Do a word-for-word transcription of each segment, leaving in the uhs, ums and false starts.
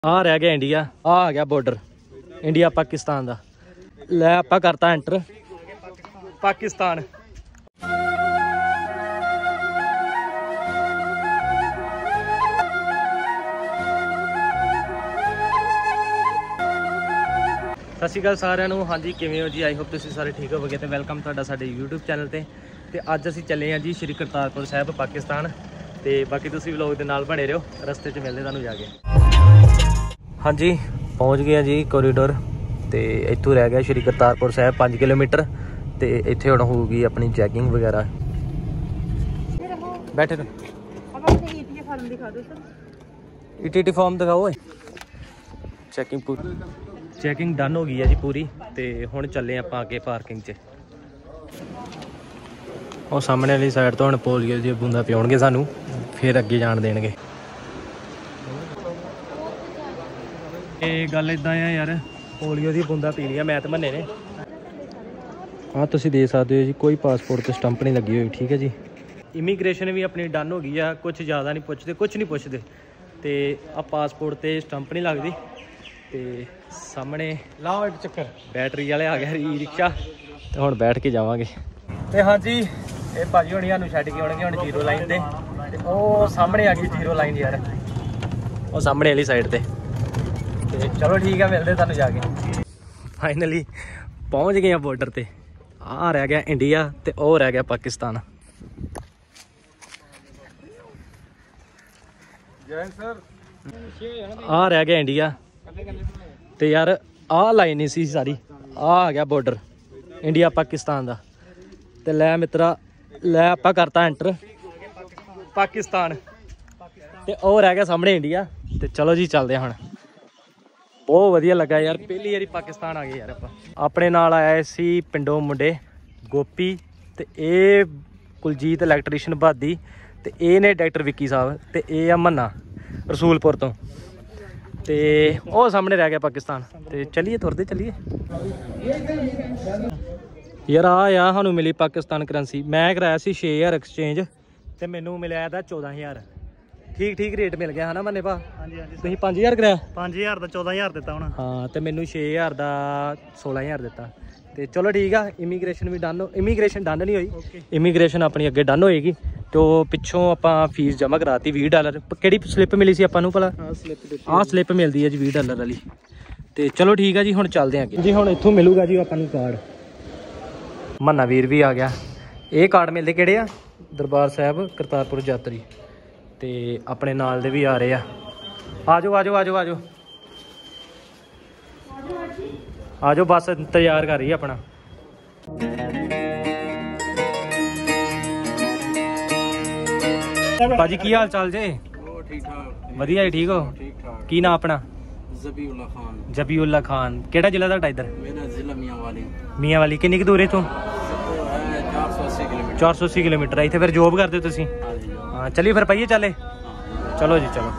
आ रह गया इंडिया, आ आ गया बॉर्डर इंडिया पाकिस्तान का। लै आप करता एंटर पाकिस्तान। सत श्री अकाल सारिਆਂ ਨੂੰ। ਹਾਂਜੀ ਕਿਵੇਂ ਹੋ ਜੀ? आई होप ਤੁਸੀਂ ਸਾਰੇ ठीक ਹੋਵੋਗੇ। तो वेलकम ਤੁਹਾਡਾ ਸਾਡੇ यूट्यूब चैनल ਤੇ। ਤੇ ਅੱਜ ਅਸੀਂ ਚੱਲੇ ਹਾਂ ਜੀ ਸ਼੍ਰੀ ਕਰਤਾਰਪੁਰ ਸਾਹਿਬ ਪਾਕਿस्तान। ਤੇ ਬਾਕੀ ਤੁਸੀਂ ਵਲੌਗ ਦੇ ਨਾਲ ਬਣੇ ਰਹੋ, ਰਸਤੇ 'ਚ ਮਿਲਦੇ ਤੁਹਾਨੂੰ ਜਾ ਕੇ। ਹਾਂਜੀ ਪਹੁੰਚ ਗਏ ਜੀ ਕੋਰੀਡੋਰ। ਤੇ ਇੱਥੋਂ ਰਹਿ ਗਿਆ ਸ਼੍ਰੀ ਕਰਤਾਰਪੁਰ ਸਾਹਿਬ ਪੰਜ ਕਿਲੋਮੀਟਰ। ਤੇ ਇੱਥੇ ਹੁਣ ਹੋਊਗੀ ਆਪਣੀ ਚੈਕਿੰਗ ਵਗੈਰਾ। ਬੈਠੇ ਰਹੋ। ईटीटी फॉर्म दिखाओ। चैकिंग पूरी चैकिंग डन हो गई है जी पूरी। तो हुण चले आप अगे पार्किंग च। और सामने वाली साइड तो हम पोलियो दी बूंदा पियाउणगे सानू, फिर अगे जान देणगे। ये गल इदां है यार, पोलियो दी बूंदा पी लिया मैं तो मन्ने ने। हाँ तुसीं देख सकते हो जी, कोई पासपोर्ट तो स्टंप नहीं लगी हुई। ठीक है जी। इमीग्रेशन भी अपनी डन हो गई है, कुछ ज़्यादा नहीं पुछते, कुछ नहीं पुछते। तो आ पासपोर्ट ते स्टंप नहीं लगती। तो सामने लाओ एक चक्कर बैटरी वाले आ गया ई रिक्शा। तो हुण बैठ के जावांगे। तो हाँ जी ये भाजी होनी सानूं छड्ड के आउणगे हुण जीरो लाइन ते। ओ सामने आ गई जीरो लाइन यार, वो सामने वाली साइड ते। ते चलो ठीक है, मिलते तुहानूं जाके। फाइनली पहुँच गए हैं बॉर्डर ते। आ रह गया इंडिया ते ओ रह गया पाकिस्तान। आ रह गया इंडिया ते यार आ लाइन नहीं सी सारी। आ आ गया बॉर्डर इंडिया पाकिस्तान का। तो लै मित्रा लै आप करता एंटर पाकिस्तान। ते ओ रह गया सामने इंडिया। तो चलो जी चलते हैं हुण। बहुत वधिया लगा यार, पहली बारी पाकिस्तान आ गए यार। आप अपने नाल आए सी पिंडों मुंडे गोपी ते ए कुलजीत इलैक्ट्रीशियन भादी ते ए ने डायरैक्टर विक्की साहब ते ए आ मन्ना रसूलपुर तो। ते ओ सामने रह गया पाकिस्तान। ते चलिए तुरते चलिए यार। आ यार सानू मिली पाकिस्तान करंसी। मैं कराया सी छे हज़ार एक्सचेंज ते मैनू मिलिया था चौदह हज़ार। ठीक ठीक रेट मिल गया है ना मन्ने भा? हाँ जी हाँ जी। तुसीं पाँच हज़ार कराया? पाँच हज़ार का चौदह हज़ार दिता होना। हाँ तो मैनू छे हज़ार का सोलह हज़ार दिता। तो चलो ठीक है। इमीग्रेशन भी डन, इमीग्रेशन डन नहीं हुई, इमीग्रेशन अपनी अगे डन होएगी। तो पिछों आपां फीस जमा कराती बीस डॉलर। किहड़ी स्लिप मिली सी आपां नूं भला? आह स्लिप मिलती है जी बीस डॉलर वाली। तो चलो ठीक है जी, हुण चलते हैं अगे जी। हुण इत्थों मिलूगा जी आपां नूं कार्ड। मन्ना वीर भी आ गया। ये कार्ड मिलते किहड़े आ? दरबार साहब करतारपुर यात्री। तो अपने नाल दे भी आ रहे आ। जाओ आ जाओ आ जाओ आ जाओ आ जाओ। बस इंतजार कर रही है अपना। भाजी की हाल चाल जे? ठीक ठाक वधिया जी। ठीक हो? ठीक ठाक। की नाम अपना? ज़बीउल्लाह खान। जबीउल्लाह खान। केड़ा जिला तुहाडा इधर? मेरा जिला मियांवाली। मियांवाली। किन्नी क दूर है इथों? चार सौ अस्सी किलोमीटर। चार सौ अस्सी किलोमीटर है। इत्थे फिर जॉब करदे हो तुसीं? हाँ चलिए फिर पाइए चले। चलो जी चलो।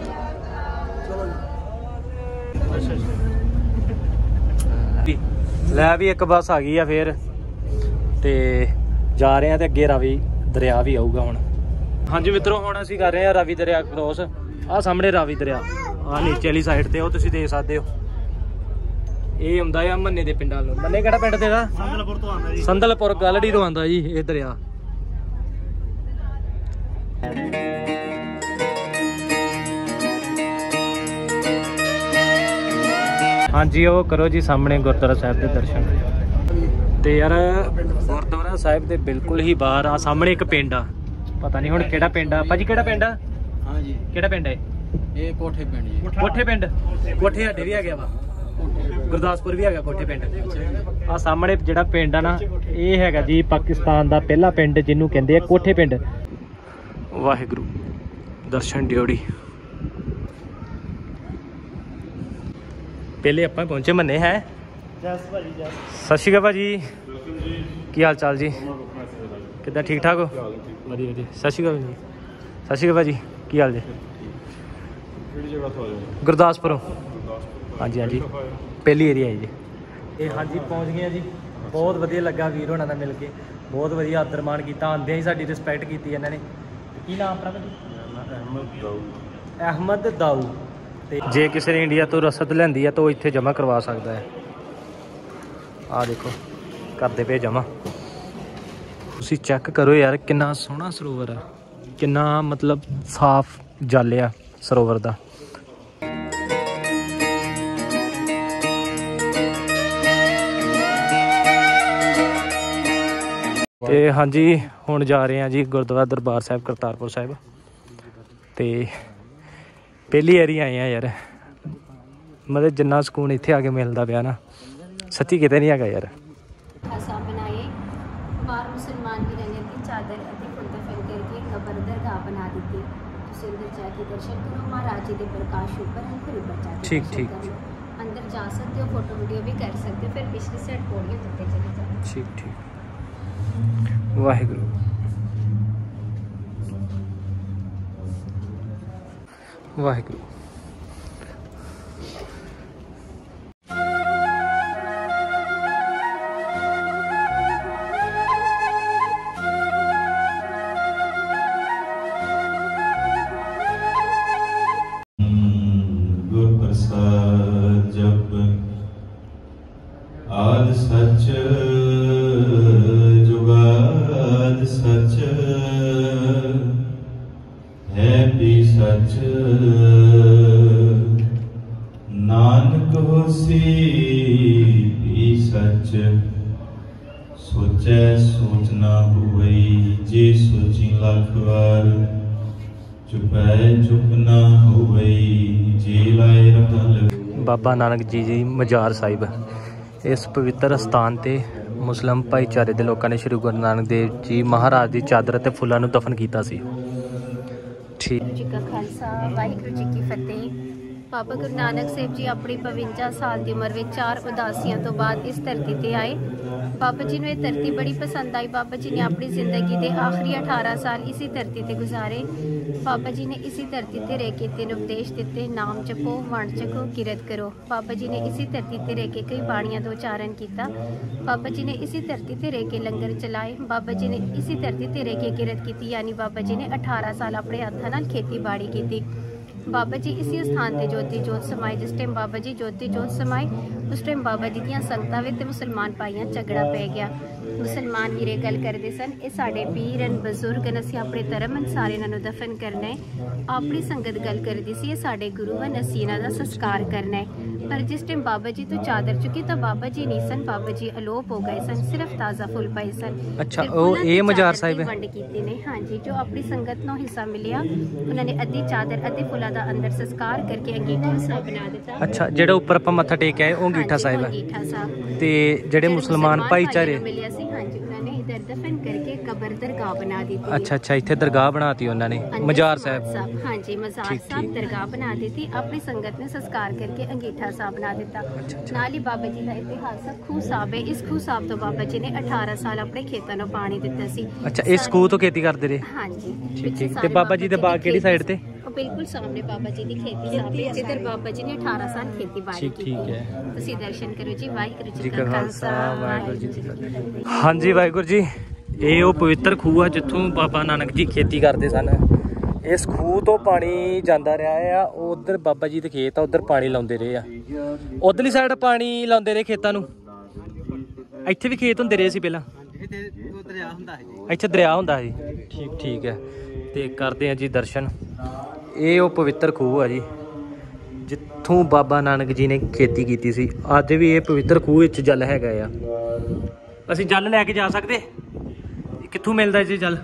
लै भी एक बस आ गई है फिर। ते जा रहे हैं। तो अगे रावी दरिया भी आऊगा हुण। हाँ जी मित्रों हुण असीं कर रहे हैं रावी दरिया क्रॉस। आ सामने रावी दरिया आ नीचे वाली साइड ते, ओ तुसीं देख सकदे हो। ये आउंदा है मन्ने दे पिंडां नूं। मन्ने किहड़ा पिंड तेरा? संदलपुर तो आंदा जी। संदलपुर गलड़ी तो आंदा जी ये दरिया। हाँ जी वो करो जी सामने गुरुद्वारा साहब के दर्शन। तो यार गुरुद्वारा साहब के बिल्कुल ही बाहर आ सामने एक पिंड आ। पता नहीं हुण किहड़ा पिंड आ भाजी? किहड़ा पिंड आ? हाँ जी किहड़ा पिंड है ये? कोठे पिंड जी। कोठे पिंड। कोठे साडे भी आ गया वा, गुरदासपुर भी आ गया कोठे पिंड। आ सामने जिहड़ा पिंड आ ना, ये हैगा जी पाकिस्तान का पहला पिंड जिन्हों कहते हैं कोठे पिंड। वाहिगुरू दर्शन ड्योड़ी। पहले आप पहुंचे मन्ने है। सत श्री अकाल भाजी, की हाल चाल जी? किदा ठीक ठाक हो? वधिया वधिया। सत श्री अकाल जी। सत श्री अकाल भाजी, की हाल जी? गुरदासपुरों। हाँ जी हाँ जी पहली एरिया है जी। ये हाँ जी पहुँच गए जी। बहुत वधिया लगा वीर होना नाल मिल के। बहुत वधिया आदर मान किया, आंदे ही साडी रिस्पैक्ट की इन्होंने। की नाम अपना भाजी? अहमद दाऊ। अहमद दाऊ। ਤੇ ਜੇ ਕਿਸੇ ਨੇ ਇੰਡੀਆ ਤੋਂ ਰਸਦ ਲੈਂਦੀ ਹੈ ਤਾਂ ਉਹ ਇੱਥੇ ਜਮ੍ਹਾਂ ਕਰਵਾ ਸਕਦਾ ਹੈ। ਆਹ ਦੇਖੋ ਕਰਦੇ ਪਏ ਜਮ੍ਹਾਂ। ਤੁਸੀਂ ਚੈੱਕ ਕਰੋ ਯਾਰ ਕਿੰਨਾ ਸੋਹਣਾ ਸਰੋਵਰ ਆ, ਕਿੰਨਾ ਮਤਲਬ ਸਾਫ਼ ਜਲ ਆ ਸਰੋਵਰ ਦਾ। ਤੇ ਹਾਂਜੀ ਹੁਣ ਜਾ ਰਹੇ ਹਾਂ ਜੀ ਗੁਰਦੁਆਰਾ ਦਰਬਾਰ ਸਾਹਿਬ ਕਰਤਾਰਪੁਰ ਸਾਹਿਬ। ਤੇ ਪਹਿਲੀ ਵਾਰੀ ਆਏ ਆ ਯਾਰ, ਮਤਲਬ ਜਿੰਨਾ ਸਕੂਨ ਇੱਥੇ ਆ ਕੇ ਮਿਲਦਾ ਪਿਆ ਨਾ ਸੱਚੀ ਕਿਤੇ ਨਹੀਂ ਹੈਗਾ ਯਾਰ। बनाए बार मुसलमान भी रहने की चादर अति फुल दफन करके कबर दरगाह बना दी थी। तुम अंदर जाके दर्शन करो, महाराज जी के प्रकाश ऊपर है, फिर ऊपर जाके ठीक दर्शन ठीक कर लो। अंदर जा सकते हो, फोटो वीडियो भी कर सकते हो, फिर पिछली साइड पौड़ियाँ उतरते चले जाओ। ठीक ठीक। वाहिगुरु वाहिगुरु। जप आद सच जुगाद सच है भी सच नानक होसी भी सच सोचै सोच ना हुई जे सोची लख बार चुपै चुप ना हुई जे लाए रहल। ਬਾਬਾ ਨਾਨਕ ਜੀ ਦੀ ਮਜ਼ਾਰ ਸਾਹਿਬ। ਇਸ ਪਵਿੱਤਰ ਸਥਾਨ ਤੇ ਮੁਸਲਿਮ ਭਾਈਚਾਰੇ ਦੇ ਲੋਕਾਂ ਨੇ ਸ਼੍ਰੀ ਗੁਰੂ ਨਾਨਕ ਦੇਵ ਜੀ ਮਹਾਰਾਜ ਦੀ ਚਾਦਰ ਅਤੇ ਫੁੱਲਾਂ ਨੂੰ ਦਫਨ ਕੀਤਾ ਸੀ। ਠੀਕ जी का खालसा वाहिगुरु जी की फतेह। बाबा गुरु नानक साहब जी अपनी बवंजा साल की उम्र में चार उदासियों तो बाद इस धरती ते आए। बाबा जी ने यह धरती बड़ी पसंद आई। बाबा जी ने अपनी जिंदगी के आखिरी अठारह साल इसी धरती ते गुजारे। बाबा जी ने इसी धरती ते रह के तीन उपदेश दिते, नाम जपो, वंड छको, किरत करो। बाबा जी ने इसी धरती ते रह के कई बाणियां दा उच्चारण किया। बाबा जी ने इसी धरती ते रह के लंगर चलाए। बाबा जी ने इसी धरती ते रह के किरत की, यानी बाबा जी ने अठारह साल अपने हत्थां नाल खेती बाड़ी की। बाबा जी इसी स्थान ते ज्योति जोत समाए। जिस टाइम बाबा जी ज्योति जोत समाए उस टाइम बाबा जी दियां संगतां विच ते मुसलमान भाइयां झगड़ा पै गया। मुसलमान वीरे गल करते सन, ये साडे पीर हैं बजुर्ग हैं, असीं अपने धर्म अनुसार इन्हां नूं दफन करना है। अपनी संगत गल करदी सी, ये साडे गुरु हैं, असीं इन्हां दा संस्कार करना है। पर जिस टाइम बाबा जी तो चादर चुकी तो बाबा जी नहीं सन, बाबा जी अलोप हो गए सन, सिर्फ ताज़ा फुल पाए सन। अच्छा ओ ये मजार साहिब है वंड कीते ने। हाँ जी, जो अपनी संगत नूं हिस्सा मिलिया उन्होंने अद्धी चादर अद्धी फुलां दा अंदर संस्कार करके अंगीठा साहिब बना दिता। अच्छा ਜਿਹੜਾ ਉੱਪਰ ਆਪਾਂ ਮੱਥਾ ਟੇਕ ਕੇ ਆਏ ਉਹ ਅੰਗੀਠਾ ਸਾਹਿਬ ਹੈ। अंगीठा साहिब ਤੇ ਜਿਹੜੇ ਮੁਸਲਮਾਨ ਭਾਈਚਾਰੇ मिलिया सी, हाँ जी, उन्होंने इधर दफन करके कबर दरगाह बना दी थी। ਅੱਛਾ ਅੱਛਾ ਇੱਥੇ ਦਰਗਾਹ ਬਣਾਤੀ ਉਹਨਾਂ ਨੇ ਮਜ਼ਾਰ ਸਾਹਿਬ। हाँ जी, मजार ठीक, साहब ठीक। दरगाह बना दी थी। अपनी संगत ने संस्कार करके अंगीठा साहब बना दिता। नाल ही बाबा जी का इतिहास खूह साहब है। इस खूह साहब तो बाबा जी ने अठारह साल अपने खेतों ਨੂੰ ਪਾਣੀ ਦਿੱਤਾ ਸੀ। ਅੱਛਾ ਇਸ ਖੂਹ ਤੋਂ ਖੇਤੀ ਕਰਦੇ ਰਹੇ। हाँ जी, ਠੀਕ ਠੀਕ। ਤੇ ਬਾਬਾ ਜੀ ਦੇ ਬਾਗ ਕਿਹੜੀ ਸਾਈਡ ਤੇ? ਉਹ ਬਿਲਕੁਲ ਸਾਹਮਣੇ ਬਾਬਾ ਜੀ ਦੀ ਖੇਤੀ ਸਾਹਮਣੇ, ਜਿੱਧਰ ਬਾਬਾ ਜੀ ਨੇ ਅਠਾਰਾਂ ਸਾਲ ਖੇਤੀਬਾੜੀ ਠੀਕ ਕੀਤੀ। ਠੀਕ ਹੈ। ਤੁਸੀਂ ਦਰਸ਼ਨ ਕਰੋ ਜੀ। ਵਾਹਿਗੁਰੂ ਜੀ ਜੀ ਕਾ ਕਾ ਖਾਲਸਾ ਖਾਲਸਾ ਵਾਹਿਗੁਰੂ ਜੀ ਵਾਹਿਗੁਰੂ ਕੀ ਜੀ ਕੀ ਫਤਿਹ। ਫਤਿਹ। ਹਾਂਜੀ ਵਾਹਿਗੁਰੂ ਜੀ, ਇਹ ਉਹ ਪਵਿੱਤਰ ਖੂਹ ਆ ਜਿੱਥੋਂ ਬਾਬਾ ਨਾਨਕ ਜੀ ਖੇਤੀ ਕਰਦੇ ਸਨ। ਇਸ ਖੂਹ ਤੋਂ ਪਾਣੀ ਜਾਂਦਾ ਰਿਹਾ ਆ। ਉਧਰ ਬਾਬਾ ਜੀ ਦੇ ਖੇਤ ਆ, ਉਧਰ ਪਾਣੀ ਲਾਉਂਦੇ ਰਹੇ ਆ। ਉਧਰਲੀ ਸਾਈਡ ਪਾਣੀ ਲਾਉਂਦੇ ਰਹੇ ਖੇਤਾਂ ਨੂੰ। ਇੱਥੇ ਵੀ ਖੇਤ ਹੁੰਦੇ ਰਹੇ ਸੀ ਪਹਿਲਾਂ। ਇੱਥੇ ਦਰਿਆ ਹੁੰਦਾ ਸੀ। ਠੀਕ ਠੀਕ ਹੈ। ਤੇ ਕਰਦੇ ਆ ਜੀ ਦਰਸ਼ਨ। ਇਹ ਉਹ ਪਵਿੱਤਰ ਖੂਹ ਆ ਜੀ ਜਿੱਥੋਂ ਬਾਬਾ ਨਾਨਕ ਜੀ ਨੇ ਖੇਤੀ ਕੀਤੀ ਸੀ। ਅੱਜ ਵੀ ਇਹ ਪਵਿੱਤਰ ਖੂਹ ਵਿੱਚ ਜਲ ਹੈਗਾ ਆ। ਅਸੀਂ ਜਲ ਲੈ ਕੇ ਜਾ ਸਕਦੇ? ਕਿੱਥੋਂ ਮਿਲਦਾ ਜੀ ਜਲ?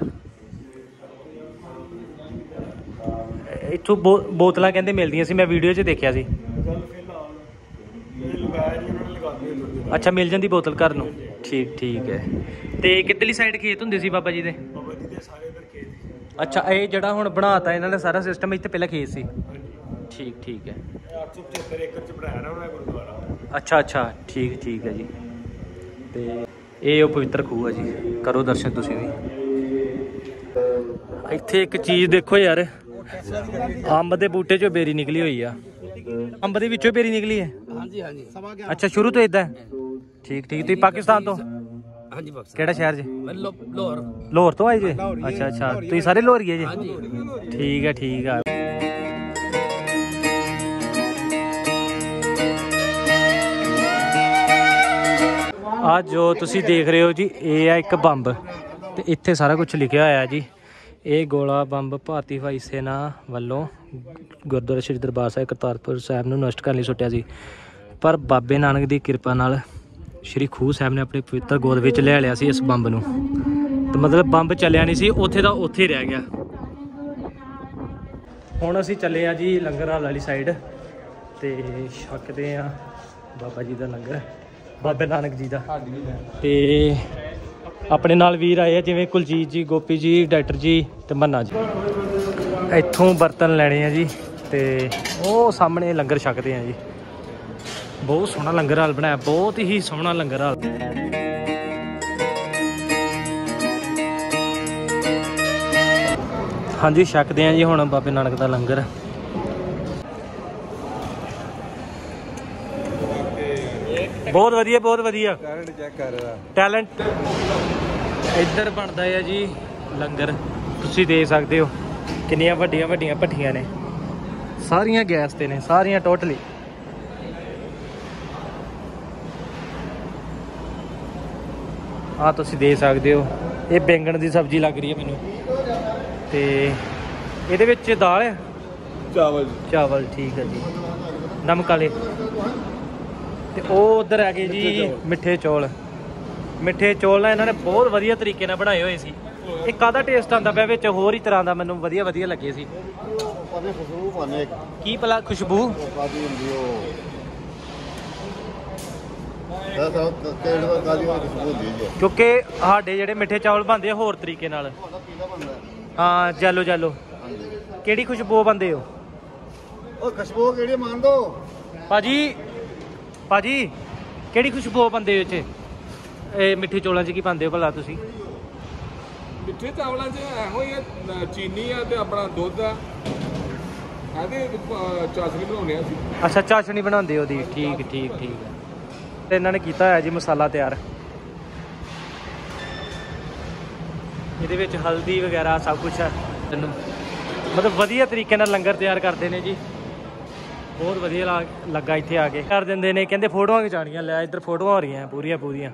ਇੱਥੋਂ ਬੋ ਬੋਤਲਾਂ ਕਹਿੰਦੇ ਮਿਲਦੀਆਂ ਸੀ, ਮੈਂ ਵੀਡੀਓ 'ਚ ਦੇਖਿਆ ਸੀ। ਅੱਛਾ ਮਿਲ ਜਾਂਦੀ ਬੋਤਲ ਘਰ ਨੂੰ। ਠੀਕ ਠੀਕ ਹੈ। ਤੇ ਕਿੱਧਰਲੀ ਸਾਈਡ ਖੇਤ ਹੁੰਦੇ ਸੀ ਬਾਬਾ ਜੀ ਦੇ? ਅੱਛਾ ਇਹ ਜਿਹੜਾ ਹੁਣ ਬਣਾਤਾ ਇਹਨਾਂ ਨੇ ਸਾਰਾ ਸਿਸਟਮ, ਇੱਥੇ ਪਹਿਲਾਂ ਖੇਤ ਸੀ। ਠੀਕ ਠੀਕ ਹੈ। ਅੱਛਾ ਅੱਛਾ ਠੀਕ ਠੀਕ ਹੈ ਜੀ। ਤੇ ਇਹ ਉਹ ਪਵਿੱਤਰ ਖੂਹ ਹੈ ਜੀ। ਕਰੋ ਦਰਸ਼ਨ ਤੁਸੀਂ ਵੀ। ਇੱਥੇ ਇੱਕ ਚੀਜ਼ ਦੇਖੋ ਯਾਰ, ਅੰਬ ਦੇ ਬੂਟੇ 'ਚੋਂ ਬੇਰੀ ਨਿਕਲੀ ਹੋਈ ਆ। ਅੰਬ ਦੇ ਵਿੱਚੋਂ ਬੇਰੀ ਨਿਕਲੀ ਹੈ? ਹਾਂਜੀ ਹਾਂਜੀ। ਅੱਛਾ ਸ਼ੁਰੂ ਤੋਂ ਇਦਾਂ? ਠੀਕ ਠੀਕ। ਤੁਸੀਂ ਪਾਕਿਸਤਾਨ ਤੋਂ? ਹਾਂਜੀ। ਕਿਹੜਾ ਸ਼ਹਿਰ ਜੀ? ਲਾਹੌਰ। ਲਾਹੌਰ ਤੋਂ ਆਏ ਜੀ? ਅੱਛਾ ਅੱਛਾ। ਤੁਸੀਂ ਸਾਰੇ ਲਾਹੌਰੀਏ ਜੀ? ਠੀਕ ਹੈ ਠੀਕ ਆ। ਆ ਜੋ ਤੁਸੀਂ ਦੇਖ ਰਹੇ ਹੋ ਜੀ, ਇਹ ਆ ਇੱਕ ਬੰਬ ਤੇ ਇੱਥੇ ਸਾਰਾ ਕੁਝ ਲਿਖਿਆ ਹੋਇਆ ਜੀ। ਇਹ ਗੋਲਾ ਬੰਬ ਭਾਰਤੀ ਵਾਯੂ ਸੈਨਾ ਵੱਲੋਂ ਗੁਰਦੁਆਰਾ ਸ਼੍ਰੀ ਦਰਬਾਰ ਸਾਹਿਬ ਕਰਤਾਰਪੁਰ ਸਾਹਿਬ ਨੂੰ ਨਸ਼ਟ ਕਰਨ ਲਈ ਸੁੱਟਿਆ ਸੀ, ਪਰ ਬਾਬੇ ਨਾਨਕ ਦੀ ਕਿਰਪਾ ਨਾਲ ਸ਼੍ਰੀ ਖੂਹ ਸਾਹਿਬ ਨੇ ਆਪਣੀ ਪਵਿੱਤਰ ਗੋਦ ਵਿੱਚ ਲੈ ਲਿਆ ਸੀ ਇਸ ਬੰਬ ਨੂੰ। ਤੇ ਮਤਲਬ ਬੰਬ ਚੱਲਿਆ ਨਹੀਂ ਸੀ, ਉੱਥੇ ਦਾ ਉੱਥੇ ਰਹਿ ਗਿਆ। ਹੁਣ ਅਸੀਂ ਚੱਲੇ ਆ ਜੀ ਲੰਗਰ ਹਾਲ ਵਾਲੀ ਸਾਈਡ ਤੇ ਛਕਦੇ ਆ ਬਾਬਾ ਜੀ ਦਾ ਲੰਗਰ, ਬਾਬੇ ਨਾਨਕ ਜੀ ਦਾ। ਤੇ ਆਪਣੇ ਨਾਲ ਵੀਰ ਆਏ ਆ ਜਿਵੇਂ ਕੁਲਜੀਤ ਜੀ, ਗੋਪੀ ਜੀ, ਡਾਕਟਰ ਜੀ ਤੇ ਮੰਨਾ ਜੀ। ਇੱਥੋਂ ਬਰਤਨ ਲੈਣੇ ਆ ਜੀ ਤੇ ਉਹ ਸਾਹਮਣੇ ਲੰਗਰ ਛਕਦੇ ਆ ਜੀ। ਬਹੁਤ ਸੋਹਣਾ ਲੰਗਰ ਹਾਲ ਬਣਾਇਆ, ਬਹੁਤ ਹੀ ਸੋਹਣਾ ਲੰਗਰ ਹਾਲ। ਹਾਂਜੀ ਛਕਦੇ ਆ ਜੀ ਹੁਣ ਬਾਬੇ ਨਾਨਕ ਦਾ ਲੰਗਰ। ਬਹੁਤ ਵਧੀਆ, ਬਹੁਤ ਵਧੀਆ ਟੈਲੈਂਟ ਚੈੱਕ ਕਰ ਰਿਹਾ ਟੈਲੈਂਟ। ਇੱਧਰ ਬਣਦਾ ਹੈ ਜੀ ਲੰਗਰ, ਤੁਸੀਂ ਦੇਖ ਸਕਦੇ ਹੋ ਕਿੰਨੀਆਂ ਵੱਡੀਆਂ ਵੱਡੀਆਂ ਭੱਠੀਆਂ ਨੇ, ਸਾਰੀਆਂ ਗੈਸ ਤੇ ਨੇ, ਸਾਰੀਆਂ ਟੋਟਲੀ। ਆਹ ਤੁਸੀਂ ਦੇਖ ਸਕਦੇ ਹੋ, ਇਹ ਬੈਂਗਣ ਦੀ ਸਬਜ਼ੀ ਲੱਗ ਰਹੀ ਹੈ ਮੈਨੂੰ। ਤੇ ਇਹਦੇ ਵਿੱਚ ਦਾਲ ਹੈ, ਚਾਵਲ ਚਾਵਲ ਠੀਕ ਹੈ ਜੀ, ਨਮਕ ਵਾਲੇ। ਤੇ ਉਹ ਉਧਰ ਆ ਗਏ ਜੀ ਮਿੱਠੇ ਚੌਲ। ਮਿੱਠੇ ਚੌਲ ਨਾ ਇਹਨਾਂ ਨੇ ਬਹੁਤ ਵਧੀਆ ਤਰੀਕੇ ਨਾਲ ਬਣਾਏ ਹੋਏ ਸੀ। ਇਹ ਕਾਹਦਾ ਟੇਸਟ ਆਉਂਦਾ ਪਿਆ ਵਿੱਚ ਹੋਰ ਹੀ ਤਰ੍ਹਾਂ ਦਾ, ਮੈਨੂੰ ਵਧੀਆ ਵਧੀਆ ਲੱਗੇ ਸੀ। ਕੀ ਭਲਾ ਖੁਸ਼ਬੂ? ਕਿਉਂਕਿ ਸਾਡੇ ਜਿਹੜੇ ਮਿੱਠੇ ਚੌਲ ਬਣਦੇ ਆ ਹੋਰ ਤਰੀਕੇ ਨਾਲ। ਹਾਂ ਜੈਲੋ ਜੈਲੋ। ਕਿਹੜੀ ਖੁਸ਼ਬੂ ਬੰਦੇ ਹੋ? ਉਹ ਖੁਸ਼ਬੂ ਕਿਹੜੀ ਮੰਨ ਦੋ ਭਾਜੀ? ਭਾਜੀ ਕਿਹੜੀ ਖੁਸ਼ਬੂ ਬੰਦੇ ਹੋ ਇੱਥੇ? ਇਹ ਮਿੱਠੇ ਚੌਲਾਂ 'ਚ ਕੀ ਪਾਉਂਦੇ ਹੋ ਭਲਾ ਤੁਸੀਂ? ਮਿੱਠੇ ਚਾਵਲਾਂ 'ਚ ਇਹੋ ਹੀ ਆ, ਚੀਨੀ ਆ ਤੇ ਆਪਣਾ ਦੁੱਧ ਆ, ਇਹਦੇ ਚਾਸ਼ਨੀ ਬਣਾਉਂਦੇ ਆ ਅਸੀਂ। ਅੱਛਾ ਚਾਸ਼ਨੀ ਬਣਾਉਂਦੇ ਉਹਦੀ, ਠੀਕ ਠੀਕ ਠੀਕ ਹੈ। ਤੇ ਇਹਨਾਂ ਨੇ ਕੀਤਾ ਹੋਇਆ ਜੀ ਮਸਾਲਾ ਤਿਆਰ, ਇਹਦੇ ਵਿੱਚ ਹਲਦੀ ਵਗੈਰਾ ਸਭ ਕੁਛ ਹੈ। ਇਹਨੂੰ ਮਤਲਬ ਵਧੀਆ ਤਰੀਕੇ ਨਾਲ ਲੰਗਰ ਤਿਆਰ ਕਰਦੇ ਨੇ ਜੀ, ਬਹੁਤ ਵਧੀਆ ਲੱਗਾ ਇੱਥੇ ਆ ਕੇ। ਕਰ ਦਿੰਦੇ ਨੇ, ਕਹਿੰਦੇ ਫੋਟੋਆਂ ਖਿਚਾਉਣੀਆਂ। ਲੈ ਇੱਧਰ ਫੋਟੋਆਂ ਹੋ ਰਹੀਆਂ ਪੂਰੀਆਂ ਪੂਰੀਆਂ।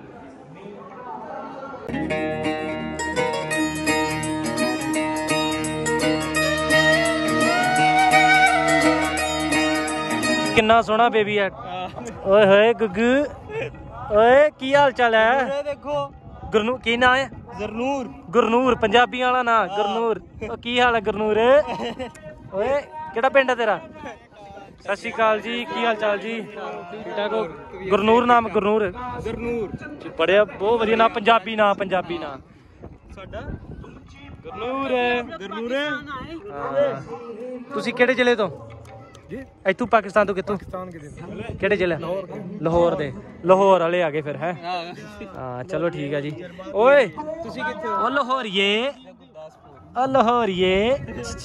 ਕਿੰਨਾ ਸੋਹਣਾ ਬੇਬੀ ਹੈ। ਓਏ ਹੋਏ ਗੁੱਗੂ, ਓਏ ਕੀ ਹਾਲ ਚਾਲ ਹੈ? ਦੇਖੋ ਗੁਰਨੂਰ, ਕੀ ਨਾਂ ਹੈ? ਗੁਰਨੂਰ। ਗੁਰਨੂਰ ਪੰਜਾਬੀਆਂ ਵਾਲਾ ਨਾਂ ਗੁਰਨੂਰ। ਕੀ ਹਾਲ ਹੈ ਗੁਰਨੂਰ? ਓਏ ਕਿਹੜਾ ਪਿੰਡ ਹੈ ਤੇਰਾ? ਸਤਿ ਸ਼੍ਰੀ ਅਕਾਲ ਜੀ, ਕੀ ਹਾਲ ਚਾਲ ਜੀ? ਠੀਕ ਠਾਕ ਹੋ? ਗੁਰਨੂਰ ਨਾਮ? ਗੁਰਨੂਰ ਗੁਰਨੂਰ ਬੜਿਆ, ਬਹੁਤ ਵਧੀਆ ਨਾਂ, ਪੰਜਾਬੀ ਨਾਂ, ਪੰਜਾਬੀ ਨਾਂ ਸਾਡਾ ਗੁਰਨੂਰ ਹੈ। ਗੁਰਨੂਰ ਹਾਂ। ਤੁਸੀਂ ਕਿਹੜੇ ਜ਼ਿਲ੍ਹੇ ਤੋਂ ਜੀ? ਇੱਥੋਂ ਪਾਕਿਸਤਾਨ ਤੋਂ? ਕਿੱਥੋਂ? ਕਿਹੜੇ ਜ਼ਿਲ੍ਹੇ? ਲਾਹੌਰ ਦੇ। ਲਾਹੌਰ ਵਾਲੇ ਆ ਗਏ ਫਿਰ ਹੈ? ਹਾਂ ਚਲੋ ਠੀਕ ਹੈ ਜੀ। ਓਏ ਤੁਸੀਂ ਕਿੱਥੇ? ਉਹ ਲਾਹੌਰੀਏ, ਉਹ ਲਾਹੌਰੀਏ।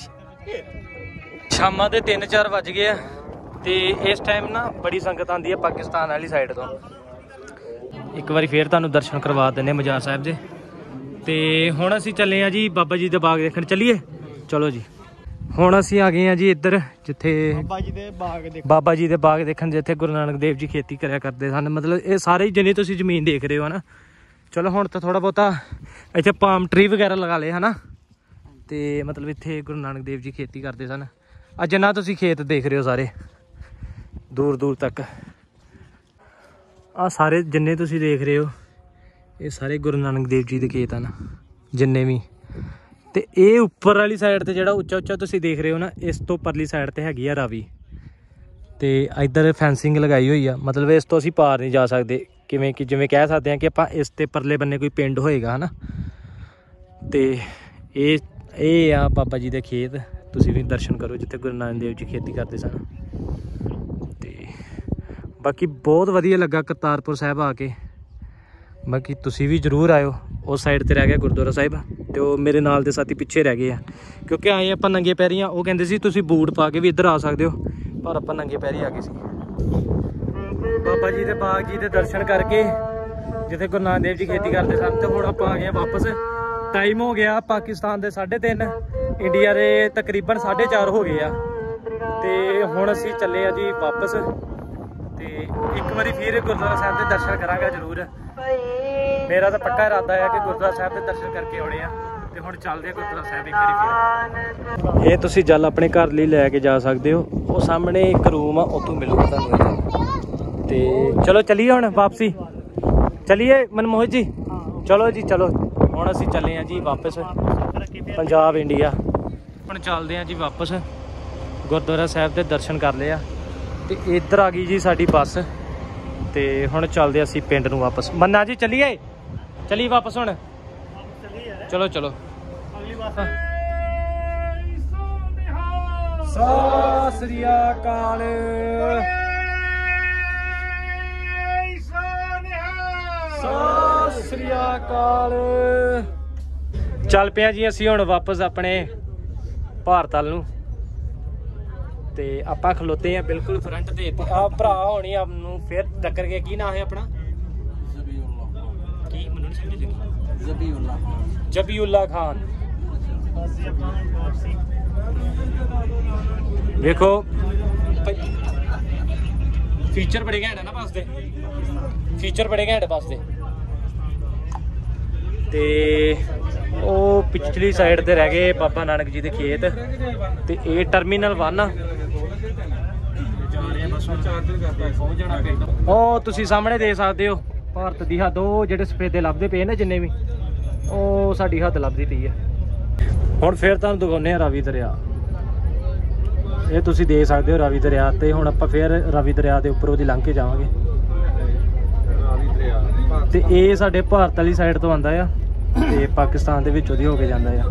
ਸ਼ਾਮਾਂ ਦੇ ਤਿੰਨ ਚਾਰ ਵੱਜ ਗਏ ਆ ਤੇ ਇਸ ਟਾਈਮ ਨਾ ਬੜੀ ਸੰਗਤ ਆਉਂਦੀ ਹੈ ਪਾਕਿਸਤਾਨ ਵਾਲੀ ਸਾਈਡ ਤੋਂ। ਇੱਕ ਵਾਰੀ ਫੇਰ ਤੁਹਾਨੂੰ ਦਰਸ਼ਨ ਕਰਵਾ ਦਿੰਦੇ ਮਜ਼ਾਰ ਸਾਹਿਬ ਦੇ। ਤੇ ਹੁਣ ਅਸੀਂ ਚੱਲੇ ਆ ਜੀ ਬਾਬਾ ਜੀ ਦੇ ਬਾਗ ਦੇਖਣ। ਚੱਲੀਏ? ਚਲੋ ਜੀ। ਹੁਣ ਅਸੀਂ ਆ ਗਏ ਆ ਜੀ ਇੱਧਰ, ਜਿੱਥੇ ਬਾਬਾ ਜੀ ਦੇ ਬਾਗ ਦੇਖਣ ਬਾਬਾ ਜੀ ਦੇ ਬਾਗ ਦੇਖਣ ਜਿੱਥੇ ਗੁਰੂ ਨਾਨਕ ਦੇਵ ਜੀ ਖੇਤੀ ਕਰਿਆ ਕਰਦੇ ਸਨ। ਮਤਲਬ ਇਹ ਸਾਰੇ ਜਿੰਨੇ ਤੁਸੀਂ ਜ਼ਮੀਨ ਦੇਖ ਰਹੇ ਹੋ ਨਾ। ਚਲੋ ਹੁਣ ਤਾਂ ਥੋੜਾ ਬਹੁਤਾ ਇੱਥੇ ਪਾਮ ਟਰੀ ਵਗੈਰਾ ਲਗਾ ਲਏ ਹਨਾ। ਤੇ ਮਤਲਬ ਇੱਥੇ ਗੁਰੂ ਨਾਨਕ ਦੇਵ ਜੀ ਖੇਤੀ ਕਰਦੇ ਸਨ। ਆ ਜਿੰਨਾ ਤੁਸੀਂ ਖੇਤ ਦੇਖ ਰਹੇ ਹੋ ਸਾਰੇ ਦੂਰ ਦੂਰ ਤੱਕ, ਆ ਸਾਰੇ ਜਿੰਨੇ ਤੁਸੀਂ ਦੇਖ ਰਹੇ ਹੋ ਇਹ ਸਾਰੇ ਗੁਰੂ ਨਾਨਕ ਦੇਵ ਜੀ ਦੇ ਖੇਤ ਹਨ ਜਿੰਨੇ ਵੀ। ਤੇ ਇਹ ਉੱਪਰ ਵਾਲੀ ਸਾਈਡ ਤੇ ਜਿਹੜਾ ਉੱਚਾ ਉੱਚਾ ਤੁਸੀਂ ਦੇਖ ਰਹੇ ਹੋ ਨਾ, ਇਸ ਤੋਂ ਪਰਲੀ ਸਾਈਡ ਤੇ ਹੈਗੀ ਆ ਰਾਵੀ। ਤੇ ਇੱਧਰ ਫੈਂਸਿੰਗ ਲਗਾਈ ਹੋਈ ਆ, ਮਤਲਬ ਇਸ ਤੋਂ ਅਸੀਂ ਪਾਰ ਨਹੀਂ ਜਾ ਸਕਦੇ। ਕਿਵੇਂ ਕਿ ਜਿਵੇਂ ਕਹਿ ਸਕਦੇ ਹਾਂ ਕਿ ਆਪਾਂ ਇਸ ਤੇ ਪਰਲੇ ਬੰਨੇ ਕੋਈ ਪਿੰਡ ਹੋਏਗਾ ਹਨਾ। ਤੇ ਇਹ ਇਹ ਆ ਬਾਬਾ ਜੀ ਦੇ ਖੇਤ, ਤੁਸੀਂ ਵੀ ਦਰਸ਼ਨ ਕਰੋ ਜਿੱਥੇ ਗੁਰੂ ਨਾਨਕ ਦੇਵ ਜੀ ਖੇਤੀ ਕਰਦੇ ਸਨ। ਤੇ ਬਾਕੀ ਬਹੁਤ ਵਧੀਆ ਲੱਗਾ ਕਰਤਾਰਪੁਰ ਸਾਹਿਬ ਆ ਕੇ। ਬਾਕੀ ਤੁਸੀਂ ਵੀ ਜ਼ਰੂਰ ਆਇਓ। ਉਸ ਸਾਈਡ ਤੇ ਰਹਿ ਗਿਆ ਗੁਰਦੁਆਰਾ ਸਾਹਿਬ ਤੇ ਉਹ ਮੇਰੇ ਨਾਲ ਦੇ ਸਾਥੀ ਪਿੱਛੇ ਰਹਿ ਗਏ ਆ, ਕਿਉਂਕਿ ਆਏ ਆਪਾਂ ਨੰਗੇ ਪੈਰੀਆਂ। ਉਹ ਕਹਿੰਦੇ ਸੀ ਤੁਸੀਂ ਬੂਟ ਪਾ ਕੇ ਵੀ ਇੱਧਰ ਆ ਸਕਦੇ ਹੋ, ਪਰ ਆਪਾਂ ਨੰਗੇ ਪੈਰੀ ਆ ਗਏ ਸੀ। ਬਾਬਾ ਜੀ ਦੇ ਬਾਗ ਜੀ ਦੇ ਦਰਸ਼ਨ ਕਰਕੇ ਜਿੱਥੇ ਗੁਰੂ ਨਾਨਕ ਦੇਵ ਜੀ ਖੇਤੀ ਕਰਦੇ ਸਨ। ਤੇ ਹੁਣ ਆਪਾਂ ਆ ਗਏ ਵਾਪਸ। ਟਾਈਮ ਹੋ ਗਿਆ ਪਾਕਿਸਤਾਨ ਦੇ ਸਾਢੇ ਤਿੰਨ, ਇੰਡੀਆ ਦੇ ਤਕਰੀਬਨ ਸਾਢੇ ਚਾਰ ਹੋ ਗਏ ਆ। ਤੇ ਹੁਣ ਅਸੀਂ ਚੱਲੇ ਆ ਜੀ ਵਾਪਸ। ਤੇ ਇੱਕ ਵਾਰੀ ਫਿਰ ਗੁਰਦੁਆਰਾ ਸਾਹਿਬ ਦੇ ਦਰਸ਼ਨ ਕਰਾਂਗਾ ਜ਼ਰੂਰ। ਮੇਰਾ ਤਾਂ ਪੱਕਾ ਇਰਾਦਾ ਹੈ ਕਿ ਗੁਰਦੁਆਰਾ ਸਾਹਿਬ ਦੇ ਦਰਸ਼ਨ ਕਰਕੇ ਆਉਣੇ ਆ। ਤੇ ਹੁਣ ਚੱਲਦੇ ਆ ਗੁਰਦੁਆਰਾ ਸਾਹਿਬ ਇੱਕ ਵਾਰੀ ਫਿਰ। ਇਹ ਤੁਸੀਂ ਜਲ ਆਪਣੇ ਘਰ ਲਈ ਲੈ ਕੇ ਜਾ ਸਕਦੇ ਹੋ। ਉਹ ਸਾਹਮਣੇ ਇੱਕ ਰੂਮ ਆ, ਉੱਥੋਂ ਮਿਲੂਗਾ ਤੁਹਾਨੂੰ। ਤੇ ਚਲੋ ਚੱਲੀਏ ਹੁਣ ਵਾਪਸੀ। ਚੱਲੀਏ ਮਨਮੋਹਨ ਜੀ, ਚਲੋ ਜੀ ਚਲੋ। ਹੁਣ ਅਸੀਂ ਚੱਲੇ ਆ ਜੀ ਵਾਪਸ ਪੰਜਾਬ ਇੰਡੀਆ। ਹੁਣ ਚੱਲਦੇ ਆ ਜੀ ਵਾਪਸ। ਗੁਰਦੁਆਰਾ ਸਾਹਿਬ ਦੇ ਦਰਸ਼ਨ ਕਰ ਲਏ ਆ ਤੇ ਇੱਧਰ ਆ ਗਈ ਜੀ ਸਾਡੀ ਬੱਸ। ਤੇ ਹੁਣ ਚੱਲਦੇ ਅਸੀਂ ਪਿੰਡ ਨੂੰ ਵਾਪਸ। ਮੰਨਾ ਜੀ ਚੱਲੀਏ, ਚੱਲੀਏ ਵਾਪਸ ਹੁਣ। ਚਲੋ ਚਲੋ। ਸਤਿ ਸ੍ਰੀ ਅਕਾਲ। ਸਤਿ ਸ੍ਰੀ ਅਕਾਲ। ਚੱਲ ਪਿਆ ਜੀ ਅਸੀਂ ਹੁਣ ਵਾਪਸ ਆਪਣੇ ਭਾਰਤ ਵੱਲ ਨੂੰ। ਤੇ ਆਪਾਂ ਖਲੋਤੇ ਆ ਬਿਲਕੁਲ ਫਰੰਟ ਤੇ। ਆ ਭਰਾ ਹੋਣੀ ਆਪ ਨੂੰ ਫਿਰ ਟੱਕਰ ਗਿਆ। ਕੀ ਨਾਂ ਹੈ ਆਪਣਾ? ਕੀ ਮੈਨੂੰ ਨਹੀਂ ਸਮਝ ਲੱਗੀ। ਜ਼ਬੀਉल्लाह ਖਾਨ। ਜ਼ਬੀਉल्लाह ਖਾਨ। ਵੇਖੋ ਫੀਚਰ ਬੜੇ ਘੈਂਟ ਹੈ ਨਾ ਬੱਸ ਦੇ। ਫੀਚਰ ਬੜੇ ਘੈਂਟ ਬੱਸ ਦੇ। ਤੇ ਉਹ ਪਿਛਲੀ ਸਾਈਡ ਤੇ ਰਹਿ ਗਏ ਬਾਬਾ ਨਾਨਕ ਜੀ ਦੇ ਖੇਤ। ਤੇ ਇਹ ਟਰਮੀਨਲ ਵਨ ਆ। ਉਹ ਤੁਸੀਂ ਸਾਹਮਣੇ ਦੇਖ ਸਕਦੇ ਹੋ ਭਾਰਤ ਦੀ ਹੱਦ। ਉਹ ਜਿਹੜੇ ਸਫੇਦੇ ਲੱਭਦੇ ਪਏ ਨੇ ਜਿੰਨੇ ਵੀ, ਉਹ ਸਾਡੀ ਹੱਦ ਲੱਭਦੀ ਪਈ ਹੈ। ਹੁਣ ਫਿਰ ਤੁਹਾਨੂੰ ਦਿਖਾਉਂਦੇ ਆ ਰਾਵੀ ਦਰਿਆ। ਇਹ ਤੁਸੀਂ ਦੇਖ ਸਕਦੇ ਹੋ ਰਾਵੀ ਦਰਿਆ। ਤੇ ਹੁਣ ਆਪਾਂ ਫਿਰ ਰਾਵੀ ਦਰਿਆ ਦੇ ਉੱਪਰੋਂ ਦੀ ਲੰਘ ਕੇ ਜਾਵਾਂਗੇ। ਤੇ ਇਹ ਸਾਡੇ ਭਾਰਤ ਵਾਲੀ ਸਾਈਡ ਤੋਂ ਆਉਂਦਾ ਆ ਤੇ ਪਾਕਿਸਤਾਨ ਦੇ ਵਿੱਚੋਂ ਦੀ ਹੋ ਕੇ ਜਾਂਦਾ ਆ।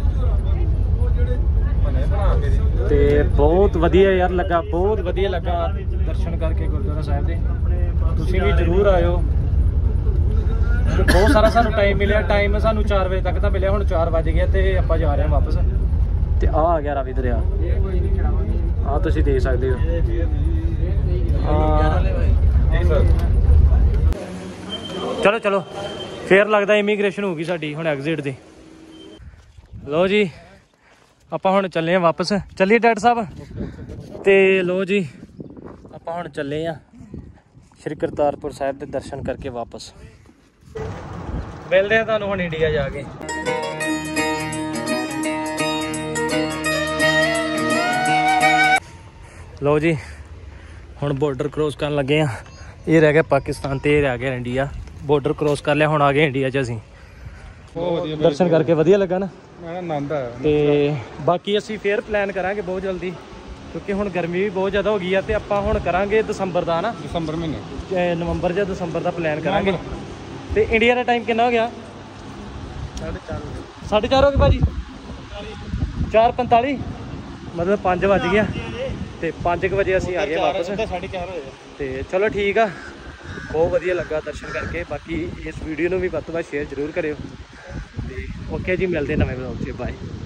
ਤੇ ਬਹੁਤ ਵਧੀਆ ਯਾਰ ਲੱਗਾ, ਬਹੁਤ ਵਧੀਆ ਲੱਗਾ ਦਰਸ਼ਨ ਕਰਕੇ ਗੁਰਦੁਆਰਾ ਸਾਹਿਬ ਦੇ। ਤੁਸੀਂ ਵੀ ਜ਼ਰੂਰ ਆਇਓ। ਬਹੁਤ ਸਾਰਾ ਸਾਨੂੰ ਟਾਈਮ ਮਿਲਿਆ। ਟਾਈਮ ਸਾਨੂੰ ਚਾਰ ਵਜੇ ਤੱਕ ਤਾਂ ਮਿਲਿਆ। ਹੁਣ ਚਾਰ ਵੱਜ ਗਏ ਤੇ ਆਪਾਂ ਜਾ ਰਹੇ ਹਾਂ ਵਾਪਸ। ਤੇ ਆ ਆ ਗਿਆ ਰਾਵੀ ਦਰਿਆ। ਆ ਤੁਸੀਂ ਦੇਖ ਸਕਦੇ ਹੋ। ਚਲੋ ਚਲੋ। ਫੇਰ ਲੱਗਦਾ ਇਮੀਗ੍ਰੇਸ਼ਨ ਹੋ ਗਈ ਸਾਡੀ ਹੁਣ ਐਗਜ਼ਿਟ ਦੀ। ਲੋ ਜੀ ਆਪਾਂ ਹੁਣ ਚੱਲੇ ਆ ਵਾਪਸ। ਚੱਲੀਏ ਡਾਕਟਰ ਸਾਹਿਬ। ਤੇ ਲੋ ਜੀ ਆਪਾਂ ਹੁਣ ਚੱਲੇ ਆ ਸ਼੍ਰੀ ਕਰਤਾਰਪੁਰ ਸਾਹਿਬ ਦੇ ਦਰਸ਼ਨ ਕਰਕੇ ਵਾਪਸ। ਮਿਲਦੇ ਆ ਤੁਹਾਨੂੰ ਹੁਣ ਇੰਡੀਆ ਜਾ ਕੇ। ਲੋ ਜੀ ਹੁਣ ਬਾਰਡਰ ਕ੍ਰੋਸ ਕਰਨ ਲੱਗੇ ਆ। ਇਹ ਰਹਿ ਗਿਆ ਪਾਕਿਸਤਾਨ ਤੇ ਇਹ ਰਹਿ ਗਿਆ ਇੰਡੀਆ। ਬਾਰਡਰ ਕ੍ਰੋਸ ਕਰ ਲਿਆ, ਹੁਣ ਆ ਗਏ ਇੰਡੀਆ 'ਚ ਅਸੀਂ। ਦਰਸ਼ਨ ਕਰਕੇ ਵਧੀਆ ਲੱਗਾ ਨਾ। ਆਨੰਦ ਆਇਆ। ਤੇ ਬਾਕੀ ਅਸੀਂ ਫੇਰ ਪਲਾਨ ਕਰਾਂਗੇ ਬਹੁਤ ਜਲਦੀ, ਕਿਉਂਕਿ ਹੁਣ ਗਰਮੀ ਵੀ ਬਹੁਤ ਜ਼ਿਆਦਾ ਹੋ ਗਈ ਆ। ਤੇ ਆਪਾਂ ਹੁਣ ਕਰਾਂਗੇ ਦਸੰਬਰ ਦਾ ਨਾ, ਦਸੰਬਰ ਮਹੀਨੇ, ਨਵੰਬਰ ਜਾਂ ਦਸੰਬਰ ਦਾ ਪਲਾਨ ਕਰਾਂਗੇ। ਤੇ ਇੰਡੀਆ ਦਾ ਟਾਈਮ ਕਿੰਨਾ ਹੋ ਗਿਆ? ਸਾਢੇ ਚਾਰ ਸਾਢੇ ਚਾਰ ਹੋ ਗਏ ਭਾਜੀ। ਚਾਰ ਪੰਤਾਲੀ ਮਤਲਬ ਪੰਜ ਵੱਜ ਗਿਆ। ਤੇ ਪੰਜ ਕੁ ਵਜੇ ਅਸੀਂ ਆ ਗਏ ਵਾਪਸ। ਸਾਢੇ ਚਾਰ ਹੋਏ। ਤੇ ਚਲੋ ਠੀਕ ਆ, ਬਹੁਤ ਵਧੀਆ ਲੱਗਾ ਦਰਸ਼ਨ ਕਰਕੇ। ਬਾਕੀ ਇਸ ਵੀਡੀਓ ਨੂੰ ਵੀ ਵੱਧ ਤੋਂ ਵੱਧ ਸ਼ੇਅਰ ਜ਼ਰੂਰ ਕਰਿਓ। ਤੇ ਓਕੇ ਜੀ, ਮਿਲਦੇ ਨਵੇਂ ਵਲੌਗ 'ਚ। ਬਾਏ।